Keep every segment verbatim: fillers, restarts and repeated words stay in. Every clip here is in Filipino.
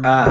Ah,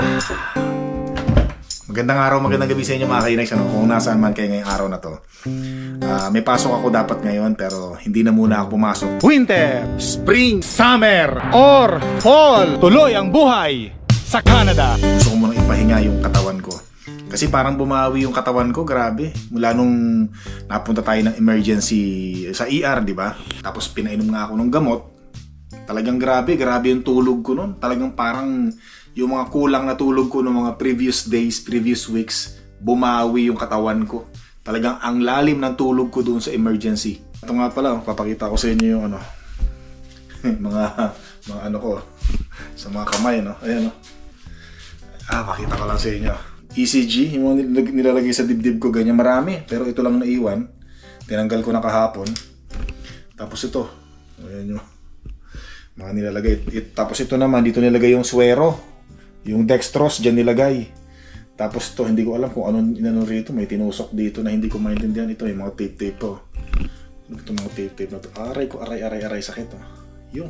magandang araw, magandang gabi sa inyo mga kainags, ano, kung nasaan man kayo ngayong araw na to. Ah, may pasok ako dapat ngayon pero hindi na muna ako pumasok. Winter, Spring, Summer, or Fall, tuloy ang buhay sa Canada. Gusto ko munang ipahinga yung katawan ko. Kasi parang bumawi yung katawan ko, grabe. Mula nung napunta tayo ng emergency sa E R, di ba? Tapos pinainom nga ako ng gamot. Talagang grabe, grabe yung tulog ko nun. Talagang parang yung mga kulang na tulog ko ng mga previous days, previous weeks, bumawi yung katawan ko. Talagang ang lalim ng tulog ko doon sa emergency. Ito nga pala, papakita ko sa inyo yung ano, mga, mga ano ko, sa mga kamay, no? Ayan, no? Ah, pakita ko lang sa inyo. E C G, yung mga nilalagay sa dibdib ko, ganyan marami. Pero ito lang naiwan. Tinanggal ko na kahapon. Tapos ito, ayan yung mga nilalagay. It, tapos ito naman, dito nilagay yung suero. Yung dextrose, dyan nilagay. Tapos ito, hindi ko alam kung anong inano rito. May tinusok dito na hindi ko maintindihan. Ito, yung mga tape-tape to. Ito mga tape-tape na to. Aray ko, aray, aray, aray, sakit to. Yung.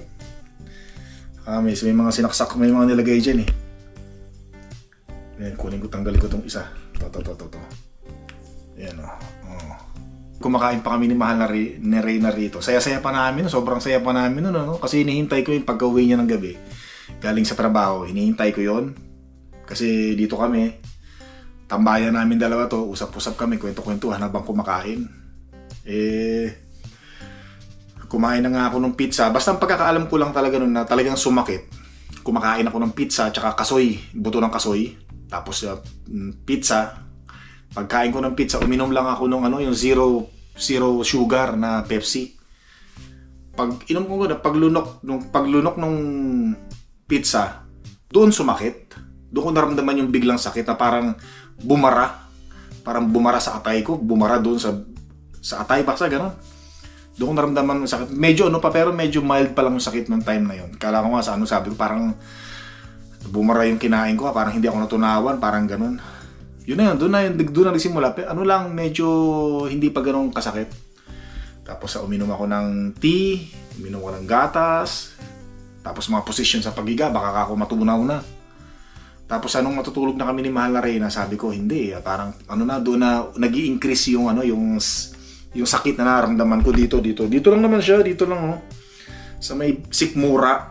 Ah, may, may mga sinaksak, may mga nilagay dyan eh. Ayan, kunin ko, tanggalin ko itong isa. Ito, ito, ito, ito. Ayan o. Oh. Kumakain pa kami ni Mahal na, ni Reyna rito. Saya-saya pa namin, sobrang saya pa namin no, no? Kasi hinihintay ko yung pagka-uwi niya ng gabi. Galing sa trabaho, hinihintay ko yon. Kasi dito kami, tambayan namin dalawa to, usap-usap kami, kwento-kwentuhan habang kumakain. Eh, kumain na nga ako ng pizza. Basta ang pagkakaalam ko lang talaga nun na talagang sumakit. Kumakain ako ng pizza, tsaka kasoy, buto ng kasoy. Tapos uh, pizza. Pagkain ko ng pizza, uminom lang ako ng ano, yung zero, zero sugar na Pepsi. Pag inom ko na, paglunok, nung paglunok nung pizza, doon sumakit. Doon ko naramdaman yung biglang sakit na parang bumara. Parang bumara sa atay ko, bumara doon sa sa atay, basta gano'n. Doon ko naramdaman yung sakit. Medyo ano pa, pero medyo mild pa lang yung sakit ng time na yun. Kala ko nga sa ano, sabi ko parang bumara yung kinain ko, parang hindi ako natunawan, parang gano'n. Yun na yun, doon na yun, doon na nagsimula. Ano lang, medyo hindi pa gano'ng kasakit. Tapos sa uminom ako ng tea, uminom ako ng gatas, tapos mga position sa pagiga, baka ako matunaw na. Tapos anong matutulog na kami ni Mahal na Reyna, sabi ko hindi, parang ano na, doon na nag-i-increase yung ano, yung yung sakit na nararamdaman ko dito, dito. Dito lang naman siya, dito lang oh. Sa may sikmura.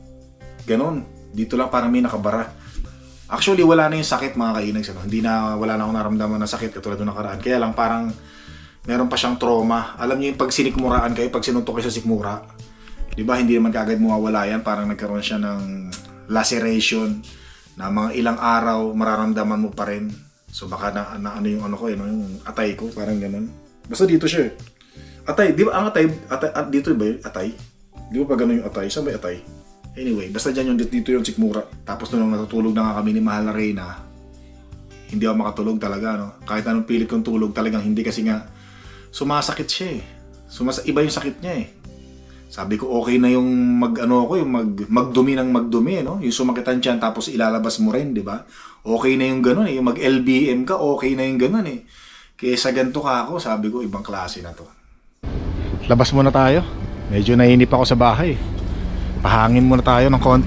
Ganon. Dito lang parang may nakabara. Actually, wala na yung sakit mga kainags. Ano? Hindi na, wala na akong naramdaman na sakit katulad ng nakaraan. Kaya lang parang meron pa siyang trauma. Alam niyo yung pag sinikmuraan kayo, pag sinuntok kayo sa sikmura, di ba hindi naman kagad mawawala yan. Parang nagkaroon siya ng laceration na mga ilang araw mararamdaman mo pa rin. So baka na, na ano yung ano ko, yun, yung atay ko, parang ganun. Basta dito siya. Atay, di ba ang atay, atay at dito ba yung atay? Di ba pa ganun yung atay? Saan ba yung atay? Anyway, basta dyan yung dito yung sikmura. Tapos nung natutulog na nga kami ni Mahal na Reyna, hindi ako makatulog talaga, no? Kahit anong pilit kong tulog, talagang hindi kasi nga sumasakit siya eh. Sumas iba yung sakit niya eh. Sabi ko okay na yung mag ano ako, yung mag magdumi ng magdumi, no? Yung sumakitan siya tapos ilalabas mo rin, di ba? Okay na yung ganoon eh, yung mag L B M ka, okay na yung ganoon eh. Kaysa ganito ka ako, sabi ko ibang klase na to. Labas muna tayo. Medyo nainip ako sa bahay. Pahangin muna tayo ng konti.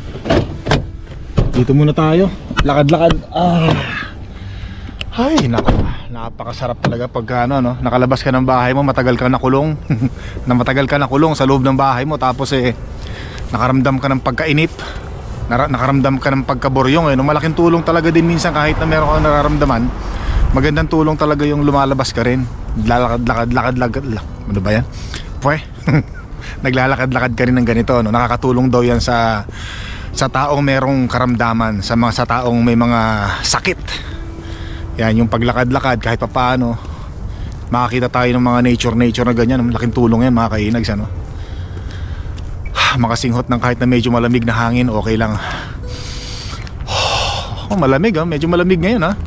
Dito muna tayo. Lakad-lakad. Ah. Ay, naku. Napakasarap talaga pagka ano, no? Nakalabas ka ng bahay mo, matagal ka nakulong. na matagal ka nakulong sa loob ng bahay mo. Tapos eh, nakaramdam ka ng pagkainip. Nakaramdam ka ng pagkaboryong. Eh. No? Malaking tulong talaga din minsan kahit na meron kang nararamdaman. Magandang tulong talaga yung lumalabas ka rin. Lakad-lakad, lakad-lakad. Ano ba yan? Pwe? Naglalakad-lakad ka rin ng ganito, no? Nakakatulong daw yan sa sa taong merong karamdaman, sa mga sa taong may mga sakit. Yan yung paglakad-lakad kahit papaano makakita tayo ng mga nature-nature na ganyan. Malaking tulong yan mga kainags, ano? Makasinghot ng kahit na medyo malamig na hangin, okay lang. Oh, malamig ah, medyo malamig ngayon ah.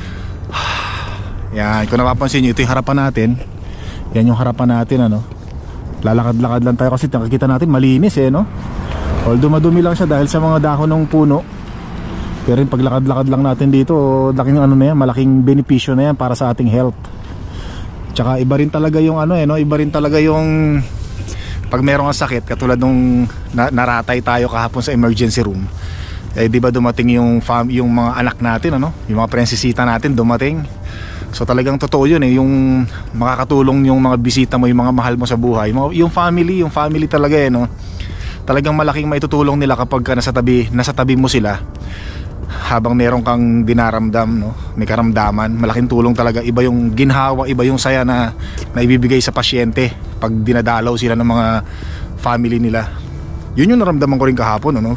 Yan, kung napapansin nyo, ito yung harapan natin. Yan yung harapan natin, ano? Lalakad-lakad lang tayo kasi nakikita natin malinis eh, no? Although madumi lang siya dahil sa mga dahon ng puno. Pero yung paglakad-lakad lang natin dito, laking ano na yan, malaking benepisyo na yan para sa ating health. Tsaka iba rin talaga yung ano eh, no? Iba rin talaga yung pag merong sakit, katulad nung na naratay tayo kahapon sa emergency room. Eh di ba dumating yung fam yung mga anak natin, ano? Yung mga prinsesita natin dumating. So talagang totoo yun eh, yung makakatulong yung mga bisita mo, yung mga mahal mo sa buhay. Yung family, yung family talaga eh, no? Talagang malaking maitutulong nila kapag ka nasa tabi, nasa tabi mo sila. Habang meron kang dinaramdam, no? May karamdaman, malaking tulong talaga. Iba yung ginhawa, iba yung saya na, na ibibigay sa pasyente pag dinadalaw sila ng mga family nila. Yun yung naramdaman ko rin kahapon, ano?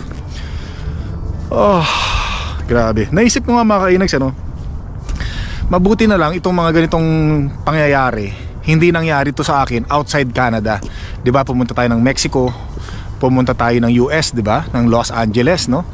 Oh, grabe. Naisip ko nga mga kainags, ano? Mabuti na lang itong mga ganitong pangyayari hindi nangyari to sa akin outside Canada. 'Di ba? Pumunta tayo ng Mexico, pumunta tayo ng U S, 'di ba? Ng Los Angeles, no?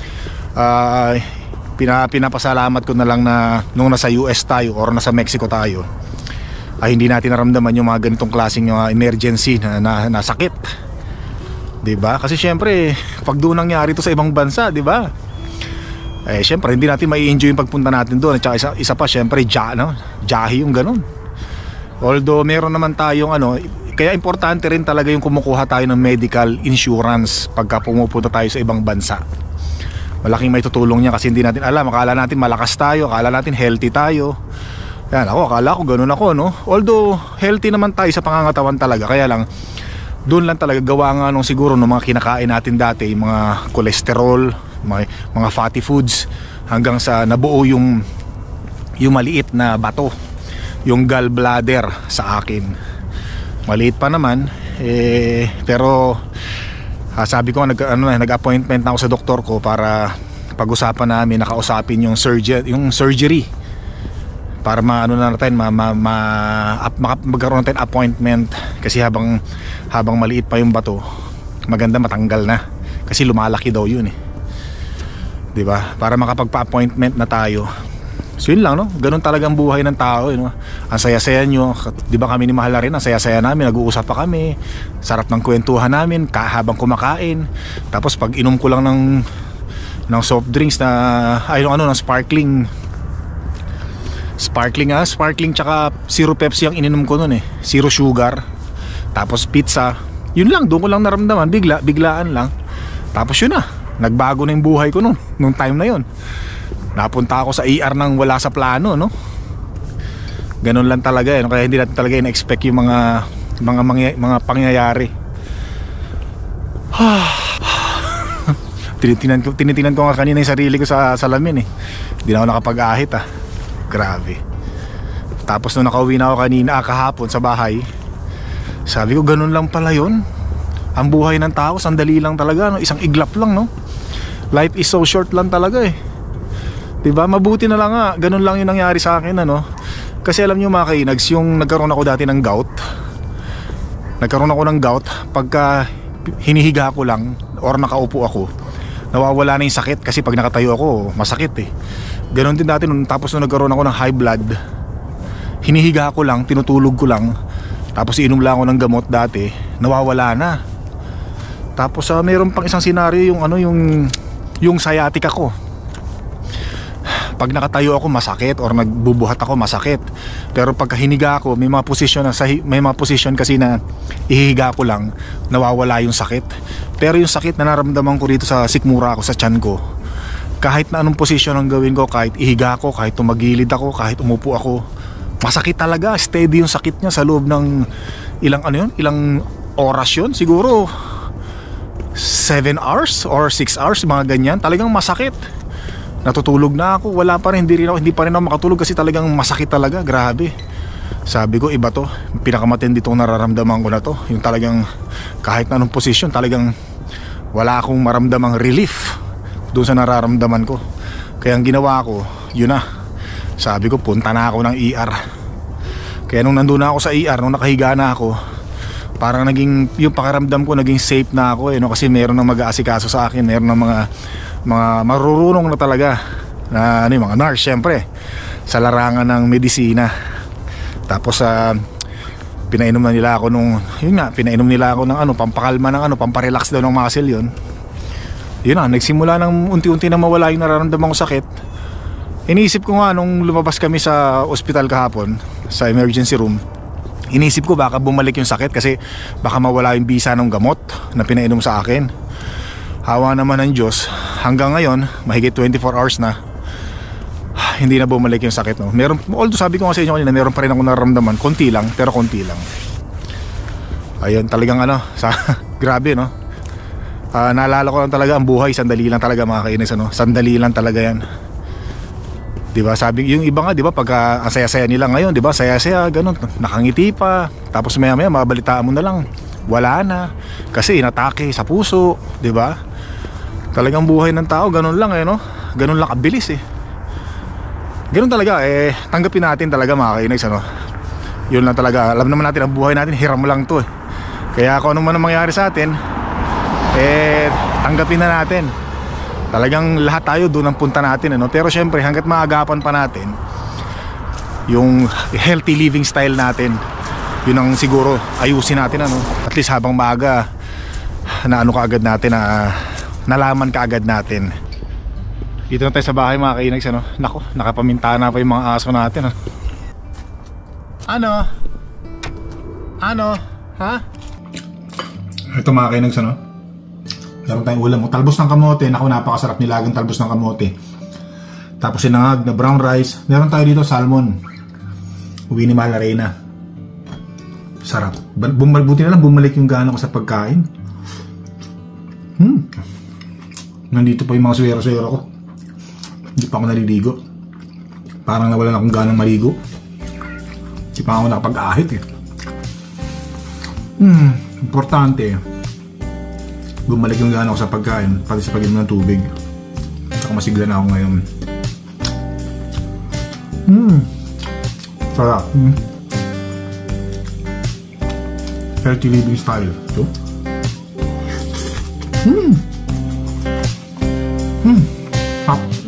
Uh, pina, pinapasalamat ko na lang na nung nasa U S tayo or nasa Mexico tayo, ay hindi natin naramdaman yung mga ganitong klaseng uh, emergency na, na, na sakit. 'Di ba? Kasi syempre, pag doon nangyari to sa ibang bansa, 'di ba? Eh syempre hindi natin mai-enjoy yung pagpunta natin doon. At saka isa, isa pa syempre, ja, no? Jahi yung ganun. Although meron naman tayong ano, kaya importante rin talaga yung kumukuha tayo ng medical insurance pagka pumupunta tayo sa ibang bansa. Malaking may tutulong niya kasi hindi natin alam. Akala natin malakas tayo, akala natin healthy tayo. Yan, ako akala ko ganun ako, no? Although healthy naman tayo sa pangangatawan talaga, kaya lang doon lang talaga gawa nga nung siguro ng mga kinakain natin dati, yung mga cholesterol, mga, mga fatty foods, hanggang sa nabuo yung yung maliit na bato, yung gallbladder sa akin. Maliit pa naman eh, pero ah, sabi ko nag ano nag-appointment na ako sa doktor ko para pag-usapan namin, nakausapin yung surgeon, yung surgery, para maano na natin ma, ma, ma ap, magkaroon natin appointment kasi habang habang maliit pa yung bato, maganda matanggal na kasi lumalaki daw yun eh. 'Di ba? Para makapagpa-appointment na tayo. So yun lang, no? Ganun talaga ang buhay ng tao, eh, no? Ang saya-saya nyo. Di ba kami ni Mahal rin, ang saya-saya namin. Nag-uusap pa kami, sarap ng kwentuhan namin habang kumakain. Tapos pag inom ko lang ng ng soft drinks na ay ano, ng sparkling Sparkling ah, sparkling tsaka zero Pepsi ang ininom ko nun eh. Zero sugar. Tapos pizza. Yun lang, doon ko lang naramdaman, bigla, biglaan lang. Tapos yun na, nagbago na yung buhay ko nung, nung time na yun. Napunta ako sa E R nang wala sa plano, no? Ganun lang talaga eh, no? Kaya hindi natin talaga in-expect yung mga mga, mga, mga pangyayari. Tinitinan ko, tinitinan ko nga kanina yung sarili ko sa salamin eh. Hindi na ako nakapag-ahit ah. Grabe. Tapos nung nakauwi na ako kanina, ah, kahapon sa bahay, sabi ko ganun lang pala yun. Ang buhay ng tao, sandali lang talaga, no? Isang iglap lang, no? Life is so short lang talaga eh. Diba? Mabuti na lang nga, ganun lang yung nangyari sa akin, ano? Kasi alam nyo mga kainags, yung nagkaroon ako dati ng gout, Nagkaroon ako ng gout pagka hinihiga ko lang or nakaupo ako, nawawala na yung sakit kasi pag nakatayo ako, masakit eh. Ganon din dati nung, tapos nung nagkaroon ako ng high blood, hinihiga ko lang, tinutulog ko lang, tapos inom lang ako ng gamot dati, nawawala na. Tapos uh, mayroon pang isang senaryo, yung ano, yung yung sciatica ko. Pag nakatayo ako masakit or nagbubuhat ako masakit. Pero pagka hiniga ako, may mga position na may mga position kasi na ihihiga ko lang, nawawala yung sakit. Pero yung sakit na naramdaman ko dito sa sikmura ko, sa tiyan ko, kahit na anong position ang gawin ko, kahit ihiga ko, kahit tumagilid ako, kahit umupo ako, masakit talaga. Steady yung sakit niya sa loob ng ilang ano yun, ilang oras yun, siguro seven hours or six hours, mga ganyan. Talagang masakit. Natutulog na ako, wala pa rin, hindi rin ako, hindi pa rin ako makatulog kasi talagang masakit talaga, grabe. Sabi ko, iba to, pinakamatindi itong nararamdaman ko na to. Yung talagang kahit na anong posisyon, talagang wala akong maramdamang relief doon sa nararamdaman ko. Kaya ang ginawa ko, yun na, sabi ko, punta na ako ng E R. Kaya nung nandun na ako sa E R, nung nakahiga na ako, parang naging, yung pakiramdam ko naging safe na ako eh, no? Kasi meron ng mag-aasikaso sa akin, meron ng mga mga marurunong na talaga na ano, yung mga nurse syempre sa larangan ng medisina. Tapos uh, pinainom na nila ako nung, yun nga, pinainom nila ako ng ano, pampakalma ng ano, pamparelax daw ng muscle yun. Yun na, nagsimula ng unti-unti na mawala yung nararamdaman ko sakit. Iniisip ko nga nung lumabas kami sa ospital kahapon, sa emergency room, iniisip ko baka bumalik yung sakit kasi baka mawala yung bisa ng gamot na pinainom sa akin. Hawa naman ng Diyos, hanggang ngayon, mahigit twenty-four hours na, hindi na bumalik yung sakit, no. Meron, although sabi ko nga sa inyo kanina, meron pa rin ako nararamdaman, konti lang, pero konti lang. Ayun, talagang ano, sa grabe, no. Uh, naalala ko lang talaga ang buhay, sandali lang talaga mga kainis, ano. Sandali lang talaga yan. 'Di ba? Sabi yung iba nga, 'di ba, pagka ang saya-saya nila ngayon, 'di ba? Saya-saya, ganun, nakangiti pa. Tapos maya-maya mabalitaan mo na lang, wala na kasi inatake sa puso, 'di ba? Talagang buhay ng tao ganun lang eh, no? Ganun lang kabilis eh. Ganun talaga eh, tanggapin natin talaga mga kainis, ano. Yun lang talaga, alam naman natin ang buhay natin, hiram lang 'to eh. Kaya kung ano man ang mangyari sa atin, eh tanggapin na natin. Talagang lahat tayo doon ang punta natin, ano? Pero syempre hanggat maagapan pa natin yung healthy living style natin, yun ang siguro ayusin natin, ano? At least habang maaga na ano kaagad natin, na nalaman kaagad natin. Dito na tayo sa bahay mga kainags, ano? Nako, nakapaminta na pa yung mga aso natin, ano? Ano? Ano? Ha? Ito mga kainags, ano? Meron tayong ulam mo, talbos ng kamote. Naku, napakasarap nilagang talbos ng kamote. Tapos sinangag na brown rice. Meron tayo dito salmon, uwi ni Mala Reyna. Sarap. Bumalbuti na lang bumalik yung gana ko sa pagkain. Hmm. Nandito pa yung mga suwero-suwero ko. Hindi pa ako naliligo. Parang nawalan akong ganang maligo. Hindi pa ako nakapag-ahit eh. Hmm. Importante bumalik yung gana ko sa pagkain, pati sa pag-inom ng tubig. Saka masigla na ako ngayon. Hmm. Sarap. Hmm. Healthy living style. So? Hmm. Hmm. Sarap.